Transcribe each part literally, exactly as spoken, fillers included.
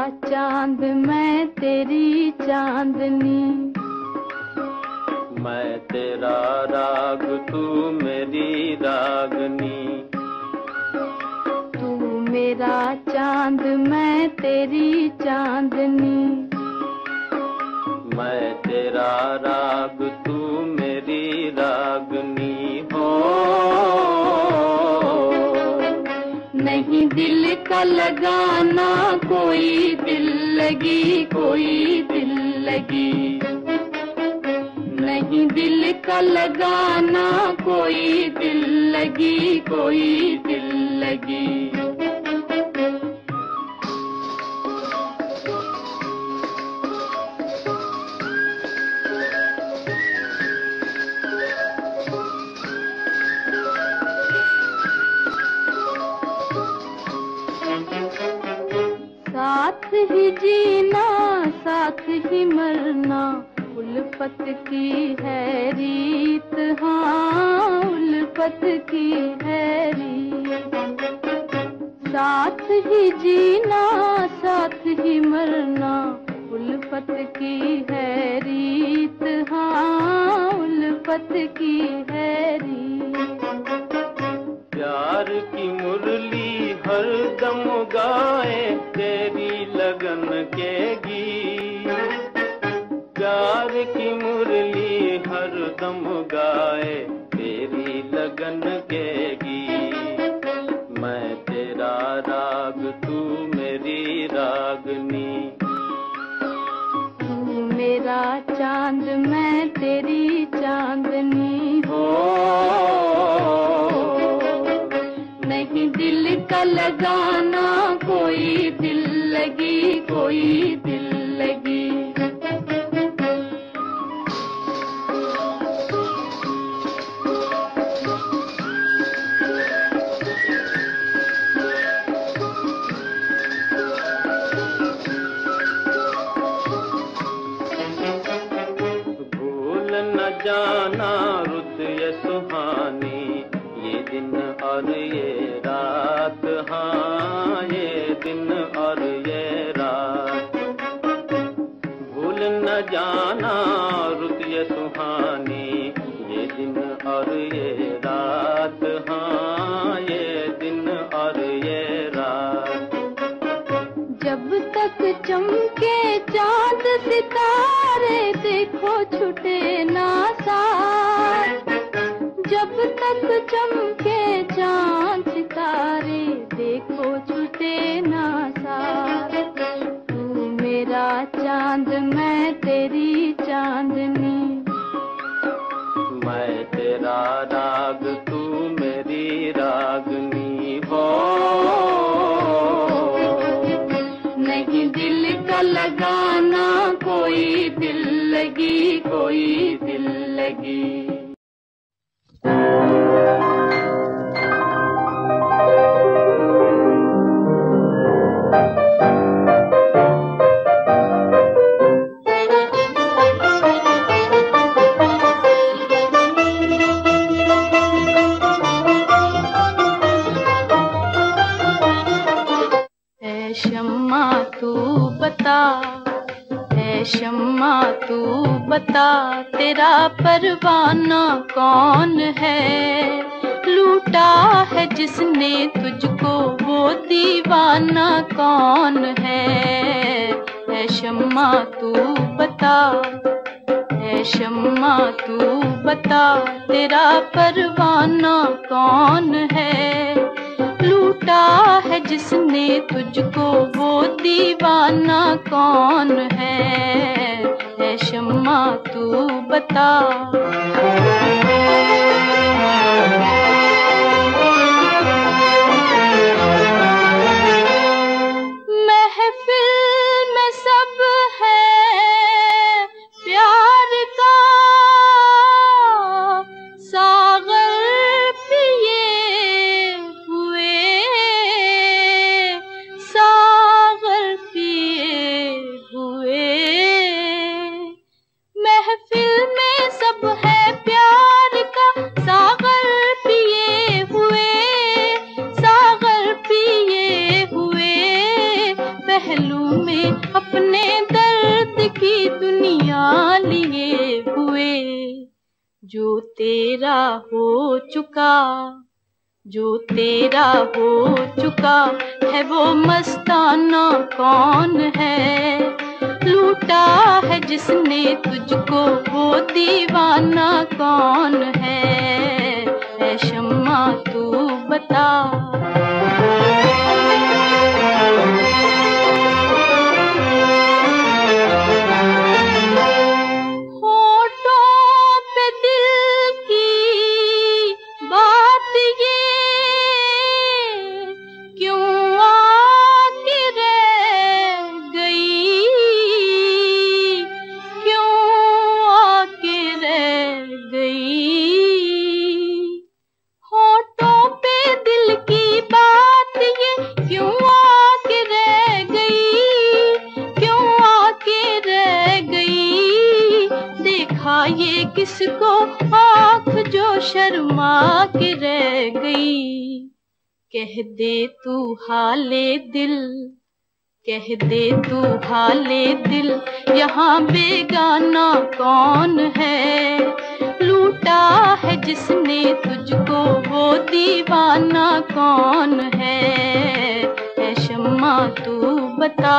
चांद मैं तेरी चांदनी, मैं तेरा राग तू मेरी रागनी। तू मेरा चांद मैं तेरी चांदनी, मैं तेरा राग तू मेरी रागनी हो। नहीं दिल का लगाना कोई दिल लगी, कोई दिल लगी। नहीं दिल का लगाना कोई दिल लगी, कोई दिल लगी। साथ ही जीना साथ ही मरना उल्फत की है रीत, हाँ उल्फत की है रीत। साथ ही जीना साथ ही मरना उल्फत की है रीत, हाँ उल्फत की है रीत। प्यार की मुरली हर दम गाए तेरी लगन के गीत। प्यार की मुरली हर दम गाए तेरी लगन के गीत। मैं तेरा राग तू मेरी रागनी। तू मेरा चांद मैं तेरी चांदनी हो। नहीं दिल का लगाना कोई दिल लगी, कोई दिल लगी। भूल न जाना रुत ये सुहानी, ये दिन और ये रात, हाँ ये दिन और ये रात। भूल न जाना रुत ये सुहानी, ये दिन और ये रात, हाँ ये दिन और ये रात। जब तक चमके चांद सितारे देखो छूटे ना साथ। जब तक चमके चांद सितारे देखो छूटे ना साथ। तू मेरा चांद मैं तेरी चांदनी, मैं तेरा राग तू मेरी रागनी हो। नहीं दिल का लगाना कोई दिल लगी, कोई दिल लगी। शम्मा तू बता, है शम्मा तू बता, तेरा परवाना कौन है? लूटा है जिसने तुझको वो दीवाना कौन है? है शम्मा तू बता, है शम्मा तू बता, तेरा परवाना कौन है? लूटा है जिसने तुझको वो दीवाना कौन है? है शम्मा तू बता। महफिल में सब है प्यार का, सागर पिए हुए, सागर पिए हुए। महफिल में सब है प्यार जो तेरा हो चुका, जो तेरा हो चुका है वो मस्ताना कौन है? लूटा है जिसने तुझको वो दीवाना कौन है? ऐ शम्मा तू बता। ये किसको आँख जो शर्मा के रह गई? कह दे तू हाले दिल, कह दे तू हाले दिल, यहाँ बेगाना कौन है? लूटा है जिसने तुझको वो दीवाना कौन है? ऐ शम्मा तू बता।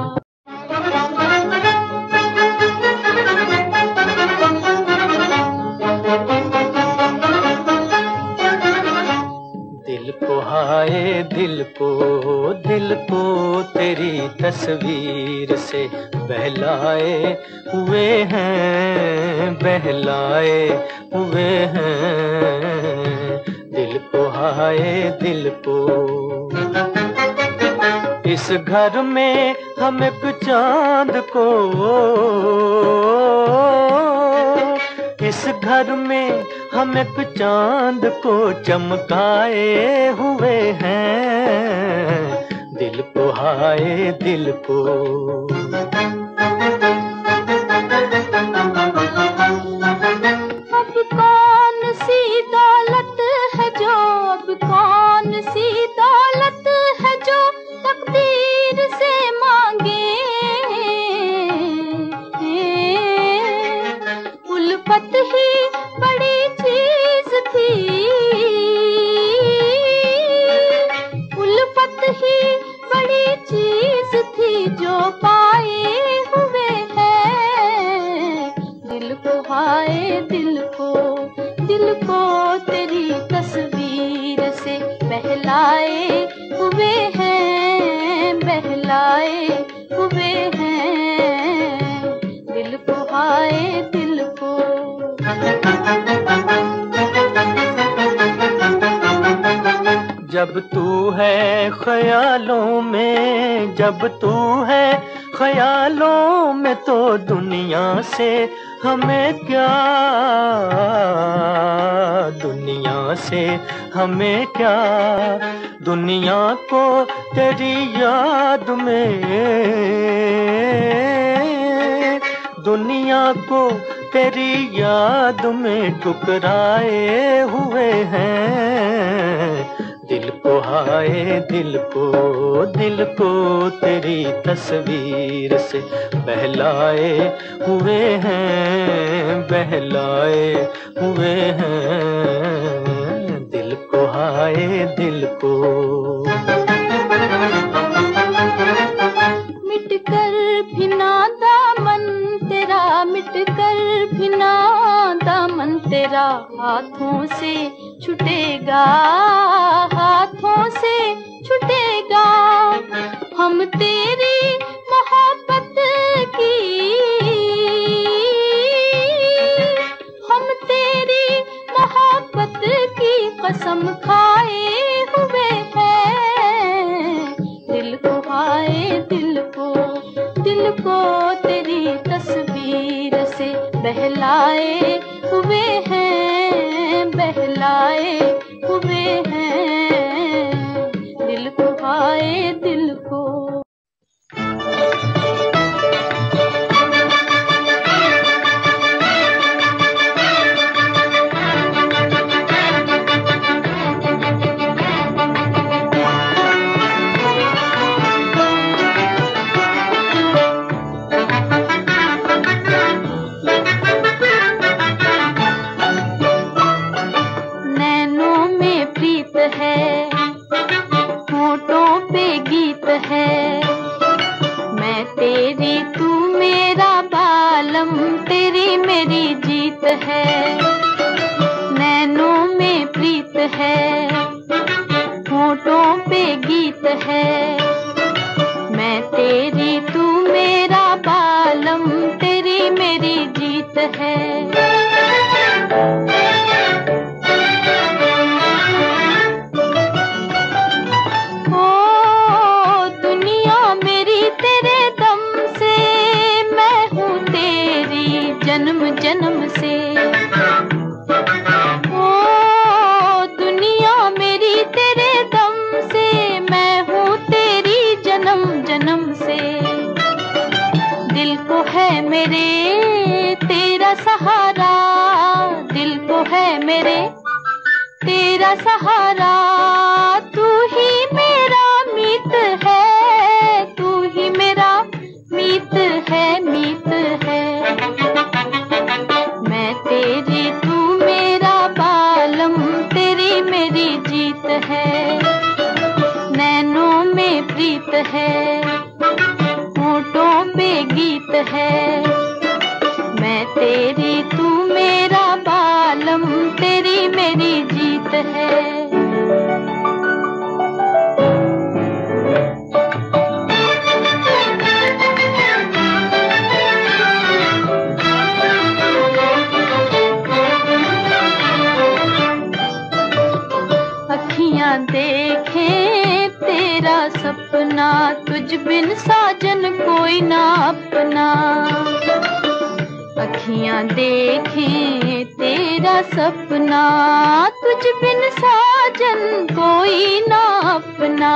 दिल को हाय दिल को, दिल को तेरी तस्वीर से बहलाए हुए हैं, बहलाए हुए हैं। दिल को हाय दिल को। इस घर में हम एक चांद को, इस घर में हम एक चांद को चमकाए हुए हैं। दिल को हाय दिल को। अब कौन सी दौलत है जो, अब कौन सी दौलत है जो तकदीर से मांगे? उल्फत ही बड़ी चीज थी, उल्फत ही बड़ी चीज थी जो पाए हुए हैं। दिल को हाय दिल को, दिल को तेरी तस्वीर से बहलाए हुए हैं, बहलाए हुए हैं। दिल को हाय दिल को। जब तू है ख्यालों में, जब तू है ख्यालों में तो दुनिया से हमें क्या, दुनिया से हमें क्या? दुनिया को तेरी याद में, दुनिया को तेरी याद में ठुकराए हुए हैं। दिल को हाय दिल को, दिल को तेरी तस्वीर से बहलाए हुए हैं, बहलाए हुए हैं। दिल को हाय दिल को। मिट कर भी ना दामन तेरा, मिट कर भी ना दामन तेरा हाथों से छूटेगा, हाथों से छूटेगा। हम तेरी मोहब्बत की, हम तेरी मोहब्बत की कसम खाए हुए हैं। दिल को हाय दिल को, दिल को तेरी तस्वीर से बहलाए हुए हैं, बहलाए हुए हैं। दिल को हाय दिल को। मेरे तेरा सहारा, तू ही मेरा मीत है, तू ही मेरा मीत है, मीत है। मैं तेरी तू मेरा बालम, तेरी मेरी जीत है। नैनों में प्रीत है, होठों पे गीत है। मैं तेरी तू मेरा बालम, तेरी मेरी जीत है। अखियां देखें तेरा सपना, तुझ बिन साजन कोई ना अपना। अखियां देखें तेरा सपना, तुझ बिन साजन कोई ना अपना।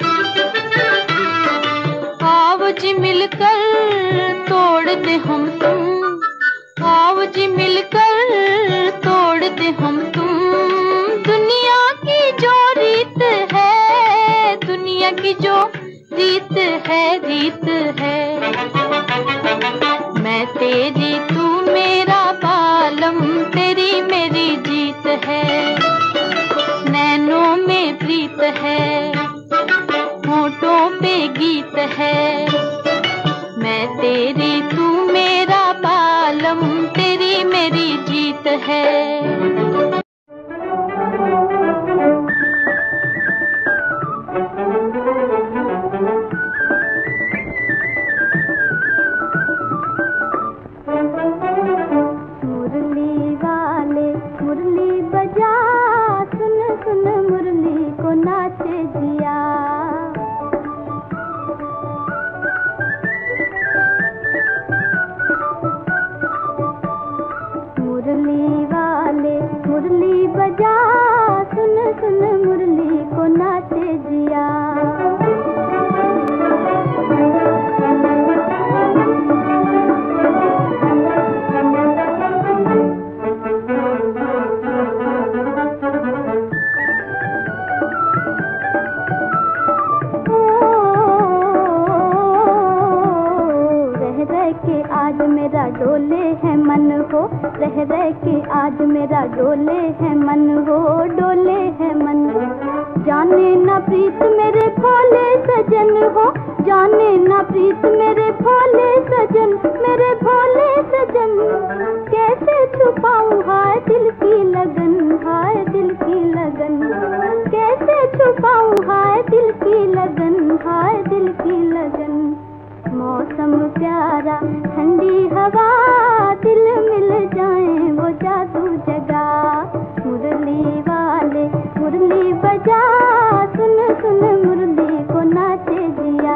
आओ जी मिलकर तोड़ दे हम तुम, आओ जी मिलकर तोड़ दे हम तुम। दुनिया की जो रीत है, दुनिया की जो रीत है, रीत है। मैं तेरी तू मेरा बालम, तेरी मेरी जीत है। नैनों में प्रीत है, होठों पे गीत है। मैं तेरी तू मेरा बालम, तेरी मेरी जीत है। रह रह के आज मेरा डोले है मन हो, डोले है मन। जाने ना प्रीत मेरे भोले सजन हो, जाने ना प्रीत मेरे भोले सजन, मेरे भोले सजन। कैसे छुपाऊं हाय दिल की लगन, हाय दिल की लगन। कैसे छुपाऊं हाय दिल की लगन, हाय दिल की लगन। मौसम प्यारा ठंडी हवा, दिल मिल जाए वो जादू जगा। मुरली वाले मुरली बजा, सुन सुन मुरली को नाचे दिया।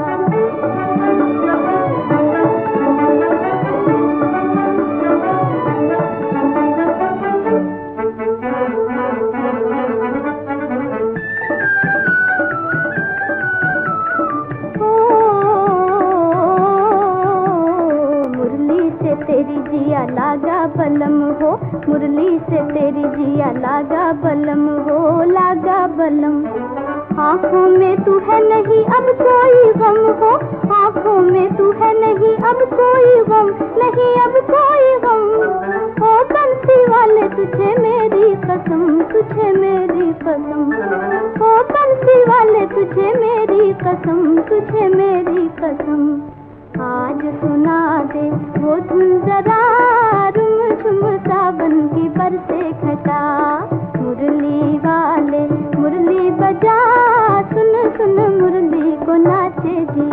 तेरी जिया लागा बलम हो, मुरली से तेरी जिया लागा बलम हो, लागा बलम। आँखों में तू है नहीं अब कोई गम हो, आँखों में तू है नहीं अब कोई गम, नहीं अब कोई गम। ओ बंसी वाले तुझे मेरी कसम, तुझे मेरी कसम। ओ बंसी वाले तुझे मेरी कसम, तुझे मेरी कसम। आज सुना दे वो धुन जरा, रुम झुम सावन की बरसे घटा। मुरली वाले मुरली बजा, सुन सुन मुरली को नाचे जी।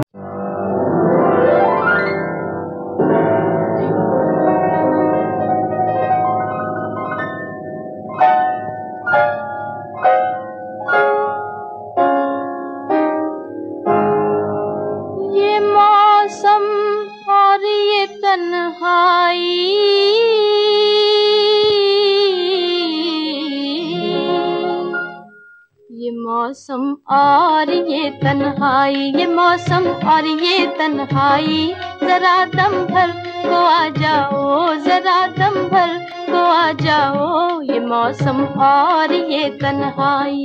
ये मौसम और ये तन्हाई, ये मौसम और ये तन्हाई। जरा दम भर को आ जाओ, जरा दम भर को आ जाओ, ये मौसम और ये तन्हाई।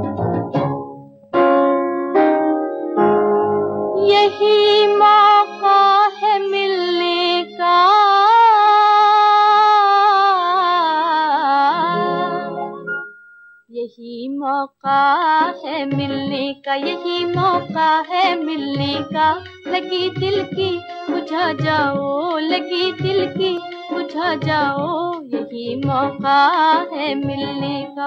यही मौका है मिलने का, यही मौका है मिलने का, यही मौका है मिलने का। लगी दिल की बुझा जाओ, लगी दिल की बुझा जाओ, यही मौका है मिलने का।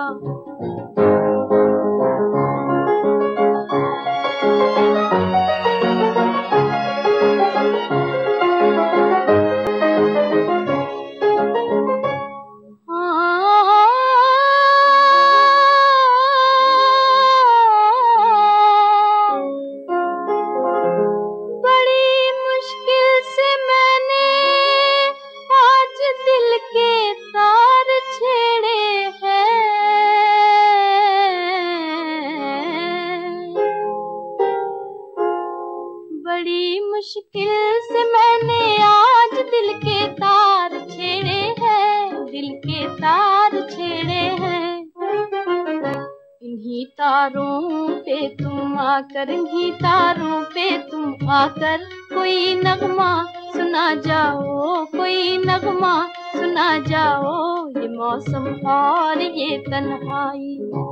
बड़ी मुश्किल से मैंने आज दिल के तार छेड़े हैं, दिल के तार छेड़े हैं। इन्हीं तारों पे तुम आकर, इन्हीं तारों पे तुम आकर, कोई नगमा सुना जाओ, कोई नगमा सुना जाओ, ये मौसम और ये तन्हाई।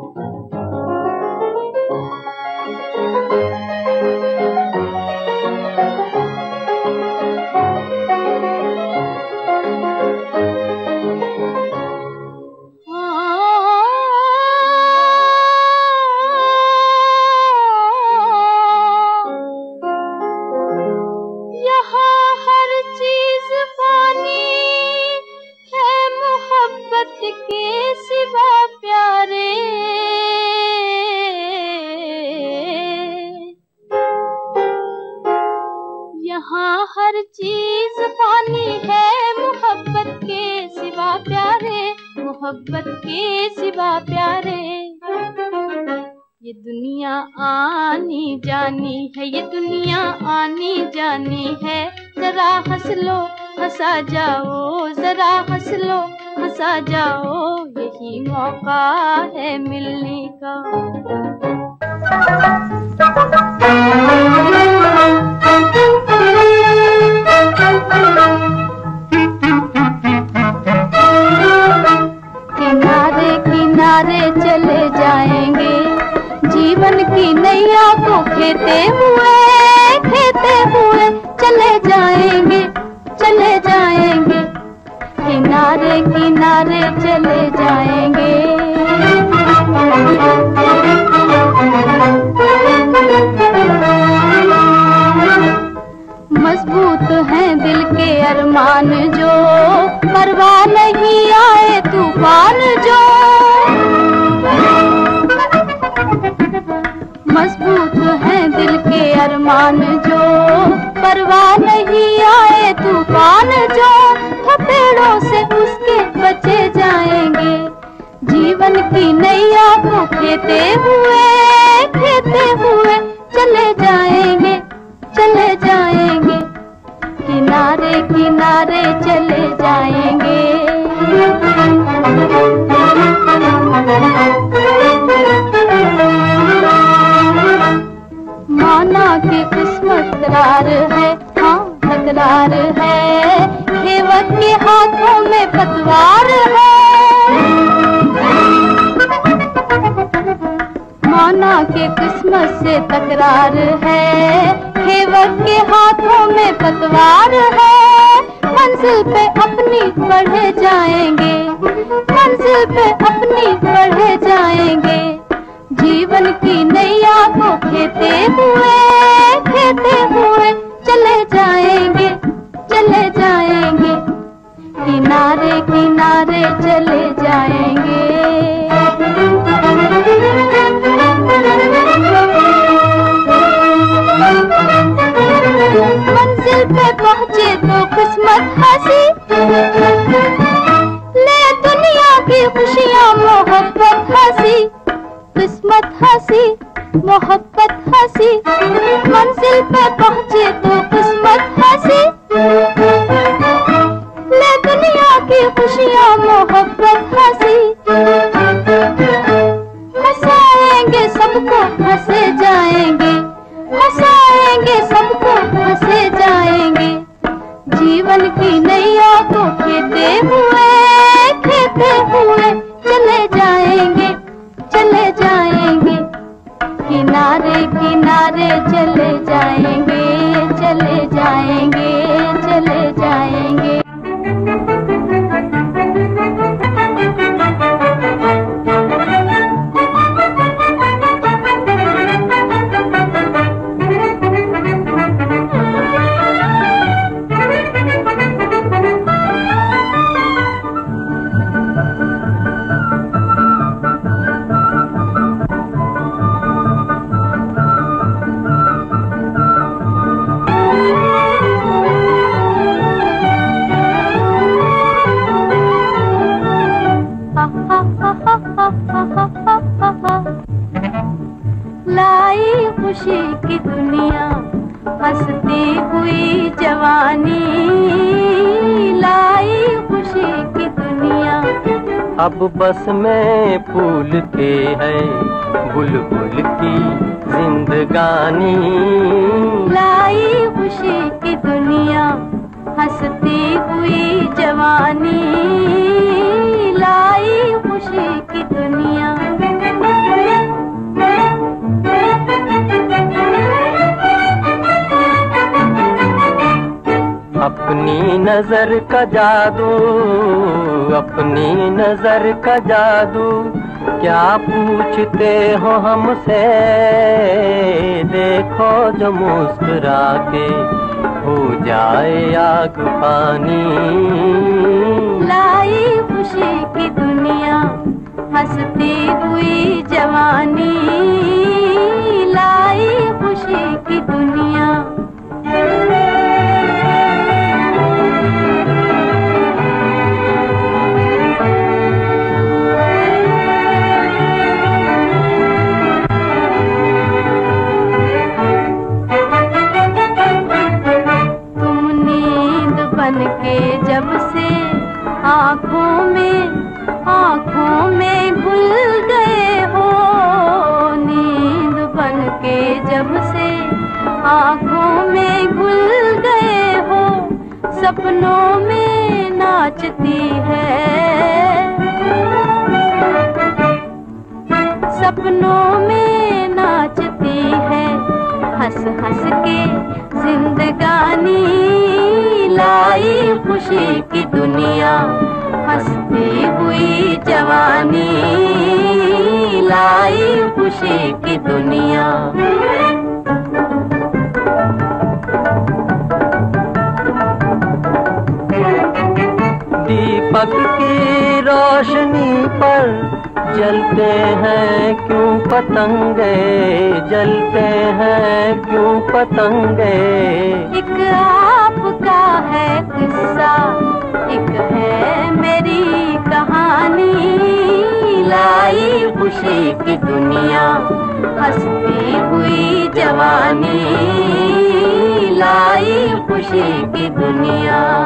के सिवा प्यारे, यहाँ हर चीज फानी है, मोहब्बत के सिवा प्यारे, मोहब्बत के सिवा प्यारे। ये दुनिया आनी जानी है, ये दुनिया आनी जानी है, जरा हंस लो हंसा जाओ, जरा हंस लो हंसा जाओ, यही मौका है मिलने का। किनारे किनारे चले जाएंगे, जीवन की नैया को खेते हुए खेते हुए चले जाएंगे, चले जाएंगे, किनारे किनारे चले जाएंगे। मजबूत हैं दिल के अरमान जो, परवाह नहीं आए तूफान जो। मजबूत हैं दिल के अरमान जो, परवाह नहीं आए तूफान जो। थपेड़ों से उसके बचे जाएंगे, जीवन की नैया को खेते हुए खेते हुए चले जाएंगे, चले जाएंगे, किनारे किनारे चले जाएंगे। माना कि किस्मत तकरार है, हाँ तकरार है, खेवत के हाथों में पतवार है। माना कि किस्मत से तकरार है, खेवत के हाथों में पतवार है। मंजिल पे अपनी बढ़े जाएंगे, मंजिल पे अपनी बढ़े जाएंगे, जीवन की नैया को खेते हुए खेते हुए चले जाएंगे, चले जाएंगे, किनारे किनारे चले जाएंगे। मंजिल पे पहुँचे तो किस्मत हंसी, ले दुनिया की खुशियाँ मोहब्बत हंसी, किस्मत हंसी मोहब्बत हंसी। मंजिल पे पहुँचे तो किस्मत हंसी। हंसे जाएंगे, हंसाएंगे सबको हंसे जाएंगे। जीवन की नैया को खेते हुए खेते हुए चले जाएंगे, चले जाएंगे। किनारे किनारे चले जाएंगे, चले जाएंगे, चले जाएंगे। लाई खुशी की दुनिया हंसती हुई जवानी, लाई खुशी की दुनिया। अब बस में फूल के है बुलबुल की जिंदगानी, लाई खुशी की दुनिया हंसती हुई जवानी, लाई खुशी की दुनिया। अपनी नजर का जादू, अपनी नजर का जादू, क्या पूछते हो हमसे? देखो जो मुस्कुरा के हो जाए आग पानी। लाई खुशी की दुनिया हंसती हुई जवानी, लाई खुशी की दुनिया। के जब से आँखों में आँखों में घुल गए हो, नींद बन के जब से आँखों में घुल गए हो, सपनों में नाचती है, सपनों में नाचती है, हंस हंस के जिंदगानी। लाई खुशी की दुनिया हंसती हुई जवानी, लाई खुशी की दुनिया। दीपक की रोशनी पर जलते हैं क्यों पतंगे, जलते हैं क्यों पतंगे। एक आपका है किस्सा, एक है मेरी कहानी। लाई खुशी की दुनिया हंसती हुई जवानी, लाई खुशी की दुनिया।